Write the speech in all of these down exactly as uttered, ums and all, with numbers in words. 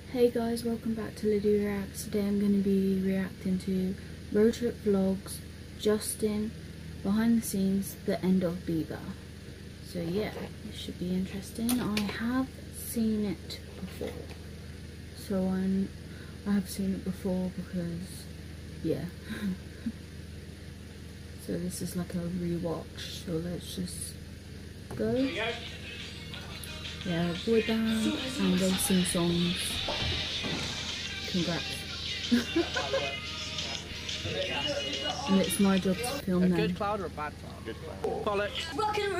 Hey guys, welcome back to Liddy Reacts. Today I'm going to be reacting to Road Trip Vlogs, Justin, behind the scenes, the end of Beiber. So yeah, it should be interesting. I have seen it before. So I'm, I have seen it before because, yeah. So this is like a rewatch, so let's just go. Yeah, boy band, and they sing songs. Congrats. And it's my job to film them. A good cloud or a bad cloud? Good cloud. Pollock. Rock and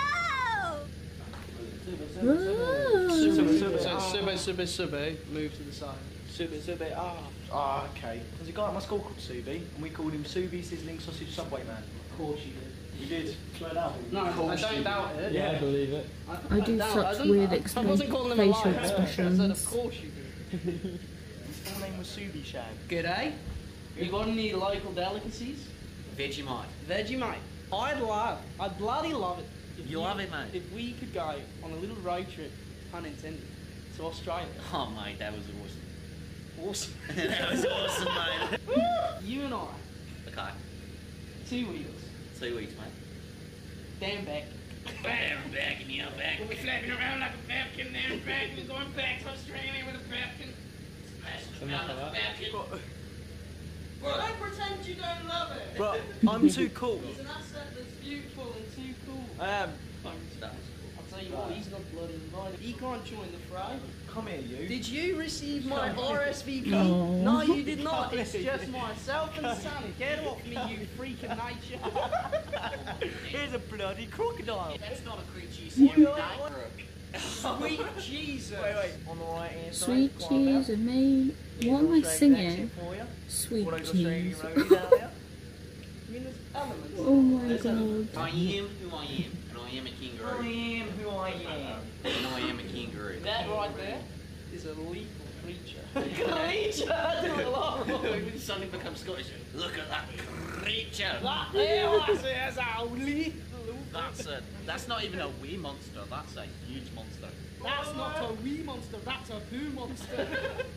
roll! Sube, sube, sube, sube, sube. Move to the side. Sube, sube, ah. Ah, okay. There's a guy at my school called Sube, and we called him Sube Sizzling Sausage Subway Man. Of course you did. You did? Swear down. No, I don't doubt it. Yeah, I believe it. I, I do I such I weird I expressions, wasn't calling him a facial liar. expressions. I said, of course you did. His full name was Sube Shag. Good, eh? You got any local delicacies? Vegemite. Vegemite. I'd love, I'd bloody love it. If You love it, mate? If we could go on a little road trip, pun intended, to Australia. Oh, mate, that was awesome. Awesome. That was awesome, mate. You and I, Okay, two wheels, two weeks, mate. down back. Bam, back in the outback. We'll be flapping around like a falcon, down back, we're going back to Australia with a falcon. Smashing around like a falcon. Well, don't pretend you don't love it. Bro, I'm too cool. He's an asset that's beautiful and too cool. I am. I'll tell you what, he's not bloody invited. He can't join the fray. Come here, you. Did you receive my R S V P? No. No, you did not. It's just myself and Sammy. Get off me, you freak of nature. Here's a bloody crocodile. That's not a creature you see every day. Sweet Jesus. Wait, wait. On the right hand side. Sweet cheese and me. What am I singing? Sweet cheese. I mean, there's elements. Oh my god. I am who I am, and I am a I kangaroo. am who I am. And I am a kangaroo. That right there is a lethal creature. Creature? I don't laugh. When suddenly becomes Scottish, look at that creature. That is a lethal. That's a, that's not even a wee monster, that's a huge monster. That's not a wee monster, that's a poo monster.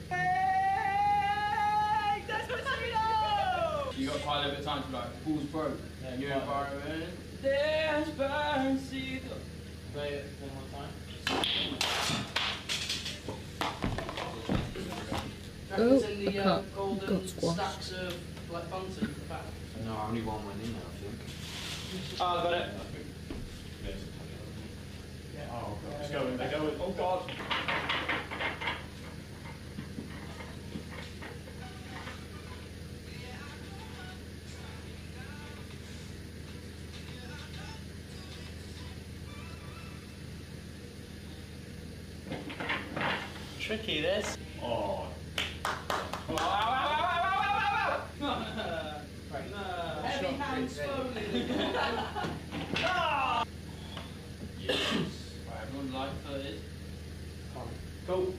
Hey, Despacito! You got quite a little bit of time to like, balls broke, yeah, new environment. Despacito. Play it one more time. Oh, in the a uh, cup. golden Got squash. stacks of like bunting in the back. No, only one went in there, I think. Oh, I got it. Oh, God. It's going, they're going. Oh, God. Tricky, this. Oh. Heavy hand slowly. Yes. Right, everyone light footed. Cool.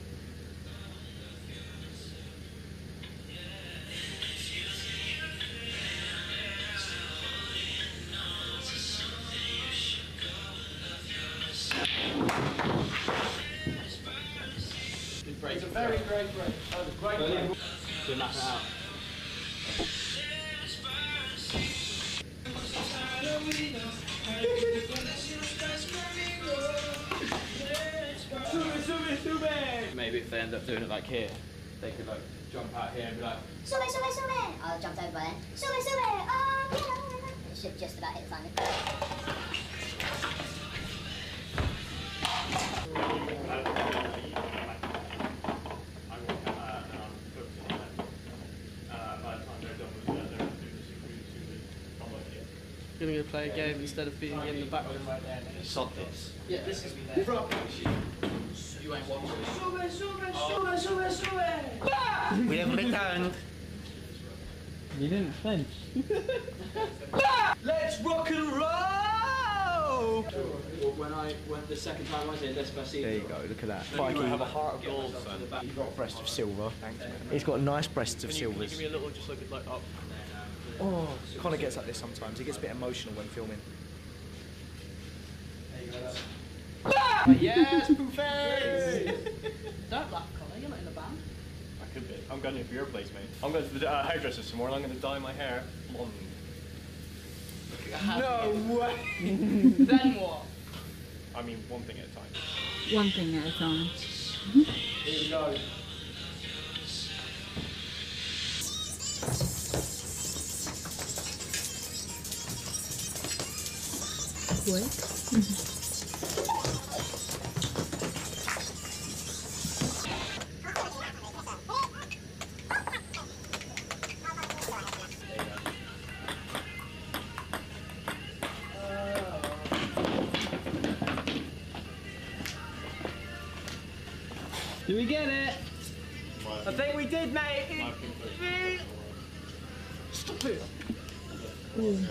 Good break. It's a very great break. That was a great break. Good map it out. Maybe if they end up doing it like here, they could like jump out here and be like, Sube, sube, sube! I jumped over by then. Sube, sube! Oh, yeah! It should just about hit the timing. We're gonna go play a game instead of being in the background. Sod this. Yeah, this is You ain't watching. Sube, sube, sube, sube, sube! We have returned. you didn't flinch. Let's rock and roll! When I went the second time I was in Despacito. There you go, look at that. Mikey, you have a heart of gold, son. You've got a breast of silver. Thanks, man. He's got nice breasts of silver. Give me a little, just look at like up. Oh, Connor gets like this sometimes. He gets a bit emotional when filming. Yes, Poofy! Don't laugh, Connor, you're not in the band. I could be. I'm going to your place, mate. I'm going to the uh, hairdresser tomorrow and I'm going to dye my hair blonde. No way! Then what? I mean, one thing at a time. One thing at a time. Here we go. Quick. Did we get it? I think we did, mate. Stop it. Ooh.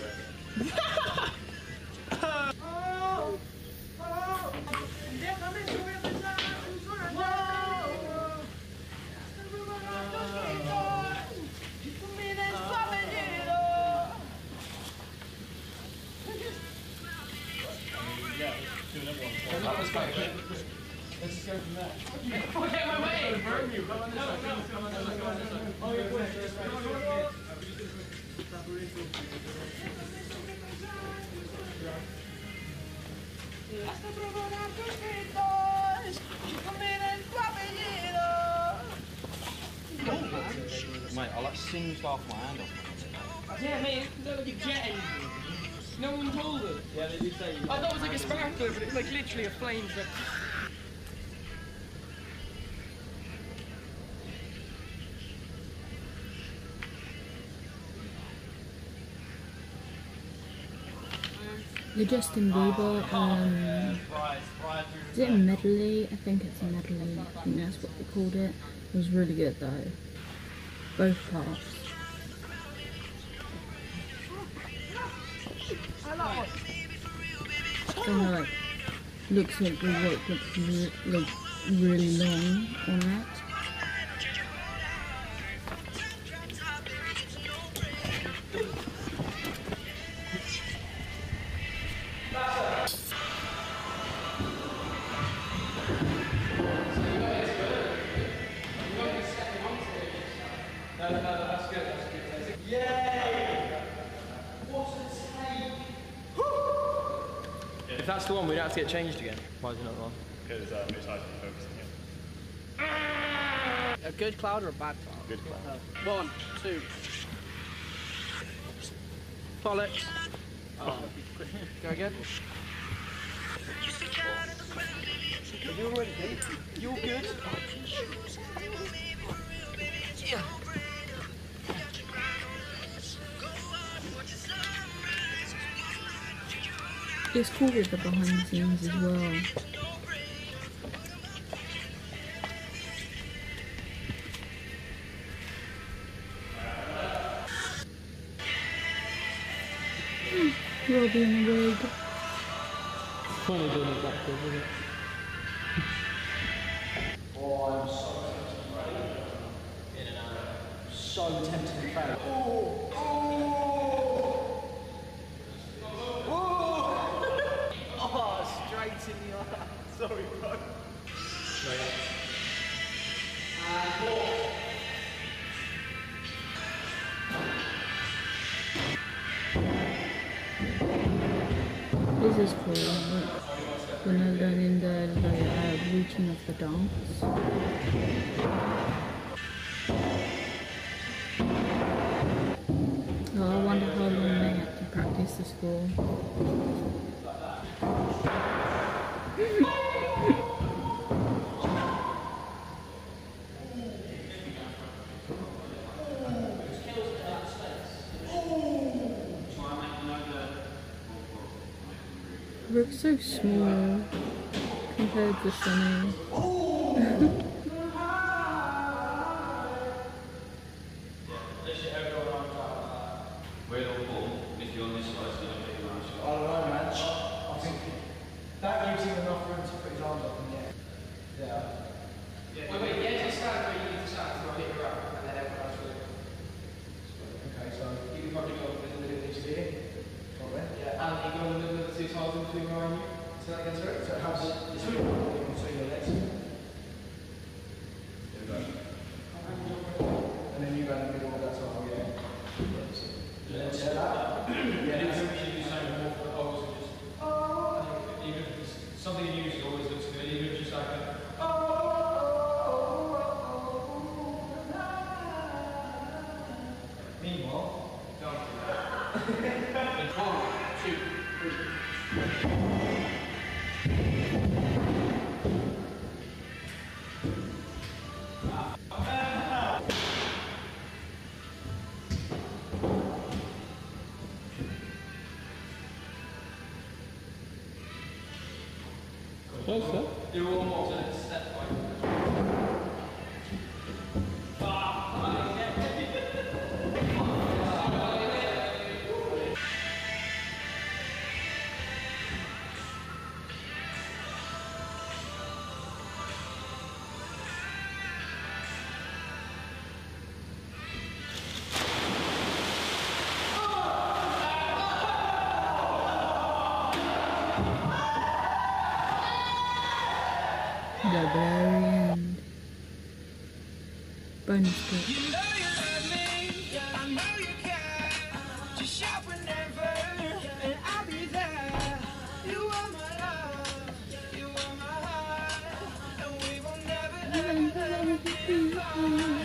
Let's just go from there. Get my way! Burn you! Come on, come on, come on, come on, come on, come on. Oh, yeah, wait, wait, wait. Mate, I like singed off my hand off. Yeah, mate, it looked like a jet engine. No one told us. Yeah, they did say you. I thought it was like a sparkler, but it was like literally a flame that. The Justin Bieber, um, is it a medley? I think it's a medley. I think that's what they called it. It was really good though. Both parts. And like, looks like the rope looks re like really long on that. If that's the one, we don't have to get changed again. Why is it not the one? Because uh, it's hard to focus on you. A good cloud or a bad cloud? Good cloud. One, two. Bollocks. Oh. Go again. Are you already deep? You all good? Yeah. It's cool with the behind the scenes as well. Robbie in the wig. Funny doing it backwards, isn't it? Oh, I'm so tempted. In and out. So tempted to fail. Oh, oh, oh, oh, straight in the eye. Sorry, bro. And four. This is cool. Like, when I learn in the like, uh, routine of the dance. Oh, I wonder how long they had to practice this for. Looks so small compared to Sunny. I don't know, man. I think that gives him enough room to put his arms up in the air. Yeah. Yeah. Wait, wait, yeah, just stand where you need to stand to pick her up, and then everyone else will. Okay, so you can probably go in the middle of this here. Got it? Yeah, and you go in the middle of the two tiles in between her and you. So that gets right. So it has Do one more, so it's step by. The very end. Bonus clip. You know you love me, I know you care. Just shout whenever, and I'll be there. You are my love, you are my heart, and we will never, ever, ever be apart.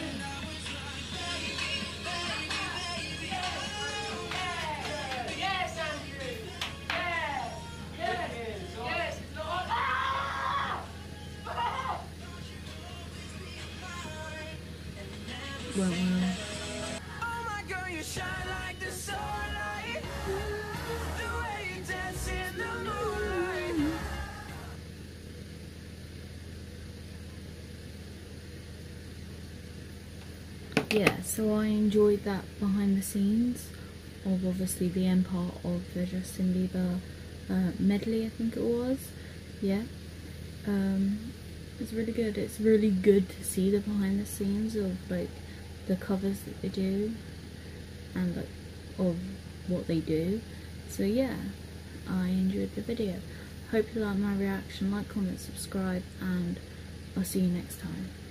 Yes, Andrew. Yes, yes, yes, Lord. Ah! Well, well. Oh my girl, you shine like the starlight. The way you dance in the moonlight. Yeah, so I enjoyed that behind the scenes of obviously the end part of the Justin Bieber uh, medley, I think it was. Yeah, um, it's really good. It's really good to see the behind the scenes of like the covers that they do and like of what they do. So yeah, I enjoyed the video. Hope you like my reaction. Like, comment, subscribe, and I'll see you next time.